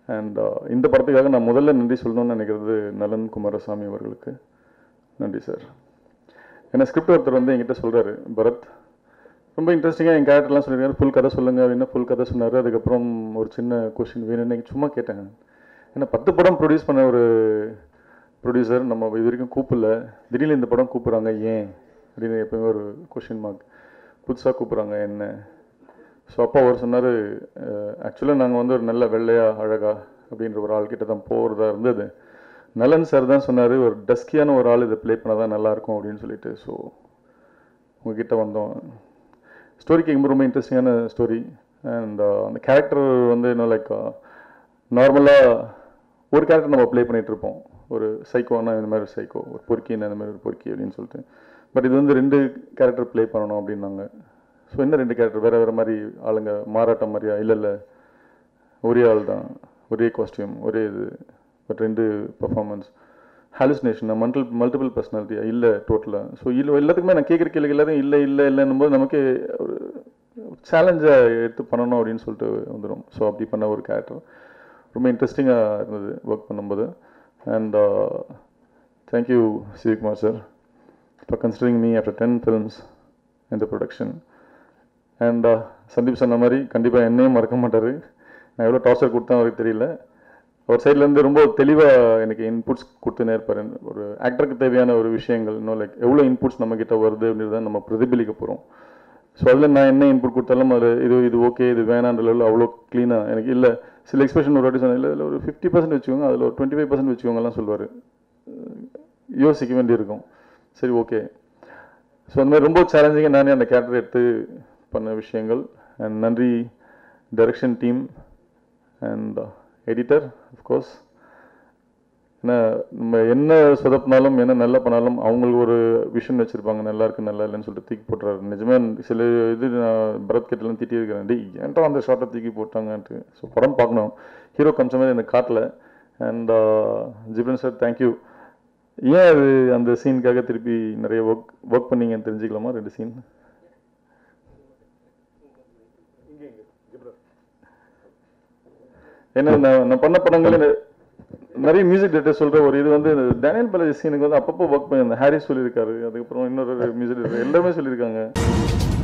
And இந்த படத்துக்காக நான் முதல்ல நன்றி சொல்லணும்னு நினைக்கிறது நலன் குமாரசாமி அவர்களுக்கு. நன்றி சார். ஏன்னா ஸ்கிரிப்ட் ஒருத்தர் வந்து என்கிட்ட சொல்கிறாரு, பரத் ரொம்ப இன்ட்ரெஸ்டிங்காக என் கேரக்டர்லாம் சொல்லியிருக்காரு, ஃபுல் கதை சொல்லுங்கள் அப்படின்னா ஃபுல் கதை சொன்னார். அதுக்கப்புறம் ஒரு சின்ன கொஸ்டின் வேணும்னு சும்மா கேட்டேன். ஏன்னா 10 படம் ப்ரொடியூஸ் பண்ண ஒரு ப்ரொடியூசர் நம்ம இது வரைக்கும் கூப்பிடல, திடீர்னு இந்த படம் கூப்பிட்றாங்க ஏன் அப்படின்னு எப்போயுமே ஒரு கொஷின் மார்க். புதுசாக கூப்பிட்றாங்க என்ன? ஸோ அப்பா அவர் சொன்னார், ஆக்சுவலாக நாங்கள் வந்து ஒரு நல்ல வெள்ளையா அழகா அப்படின்ற ஒரு ஆள்கிட்ட தான் போகிறதா இருந்தது. நலன் சார் தான் சொன்னார், ஒரு டஸ்கியான ஒரு ஆள் இதை ப்ளே பண்ணால் தான் நல்லாயிருக்கும் அப்படின்னு சொல்லிட்டு. ஸோ உங்ககிட்ட வந்தோம். ஸ்டோரி கேட்கும்போது ரொம்ப இன்ட்ரெஸ்டிங்கான ஸ்டோரி. அண்ட் அந்த கேரக்டர் வந்து இன்னும் லைக் நார்மலாக ஒரு கேரக்டர் நம்ம ப்ளே பண்ணிகிட்ருப்போம். ஒரு சைக்கோனா இந்த மாதிரி ஒரு சைக்கோ, ஒரு பொறுக்கின்னா இந்த மாதிரி ஒரு பொறுக்கி அப்படின்னு சொல்லிட்டு. பட் இது வந்து 2 கேரக்டர் ப்ளே பண்ணணும் அப்படின்னாங்க. ஸோ என்ன 2 கேரக்டர் வேறு வேறு மாதிரி ஆளுங்க மாறாட்டம் மாதிரியா? இல்லை ஒரே ஆள் தான், ஒரே காஸ்டியூம், ஒரே இது, பட் 2 பர்ஃபார்மன்ஸ். ஹாலுசினேஷன், மல்டிபிள் பர்சனாலிட்டியா? இல்லை டோட்டலாக. ஸோ எல்லாத்துக்குமே நான் கேட்குற கேள்வி எல்லாத்தையும் இல்லைன்னும் போது நமக்கு ஒரு சேலஞ்சை எடுத்து பண்ணணும் அப்படின்னு சொல்லிட்டு வந்துடும். ஸோ அப்படி பண்ண ஒரு கேரக்டர் ரொம்ப இன்ட்ரெஸ்டிங்காக இருந்தது ஒர்க் பண்ணும்போது. And thank you Sivakumar sir for considering me after 10 films in the production. And Sandeep சொன்ன மாதிரி கண்டிப்பாக என்னையும் மறக்க மாட்டார். நான் எவ்வளோ டார்ச்சர் கொடுத்தேன் அவருக்கு தெரியல. அவர் சைட்லேருந்து ரொம்ப தெளிவாக எனக்கு இன்புட்ஸ் கொடுத்துனே இருப்பார். ஒரு ஆக்டருக்கு தேவையான ஒரு விஷயங்கள் இன்னும் லைக் எவ்வளோ இன்புட்ஸ் நம்மக்கிட்ட வருது அப்படின்றத நம்ம பிரதிபலிக்க போகிறோம். ஸோ அதில் நான் என்ன இன்புட் கொடுத்தாலும் அது இது ஓகே இது வேணான்ற லெவலில் அவ்வளோ க்ளீனாக எனக்கு இல்லை. சில எக்ஸ்பிரஷன் ஒரு வாட்டி சொன்னேன், இல்லை ஒரு 50% வச்சுக்கோங்க, அதில் ஒரு 25% வச்சுக்கோங்கலாம் சொல்லுவார். யோசிக்க வேண்டியிருக்கும். சரி ஓகே. ஸோ அந்த மாதிரி ரொம்ப சேலஞ்சிங்காக நானே அந்த கேரக்டர் எடுத்து பண்ண விஷயங்கள். அண்ட் நன்றி direction team and editor of course. ஏன்னா நம்ம என்ன சொதப்பினாலும் என்ன நல்லா பண்ணாலும் அவங்களுக்கு ஒரு விஷன் வச்சுருப்பாங்க, நல்லா இருக்குது நல்லா இல்லைன்னு சொல்லிட்டு தூக்கி போட்டுறாரு. நிஜமே சில இது நான் பரத் கிட்டலாம் திட்டிருக்கிறேன், டி ஏன்டா அந்த ஷார்ட்டை தூக்கி போட்டாங்கன்ட்டு. ஸோ படம் பார்க்கணும், ஹீரோ காமிச்ச மாதிரி எனக்கு காட்டல. And Ghibran sir thank you. ஏன் அது அந்த சீனுக்காக திருப்பி நிறைய ஒர்க் பண்ணீங்கன்னு தெரிஞ்சுக்கலாமா? 2 சீன். ஏன்னா நான் பண்ண படங்கள் நிறைய மியூசிக் டைரக்டர் சொல்கிற ஒரு இது வந்து டேனியல் பாலாஜி சீனுக்கு வந்து அப்பப்போ ஒர்க் பண்ணியிருந்தேன். ஹாரிஸ் சொல்லியிருக்காரு, அதுக்கப்புறம் இன்னொரு மியூசிக் டைரக்டர் எல்லாமே சொல்லியிருக்காங்க.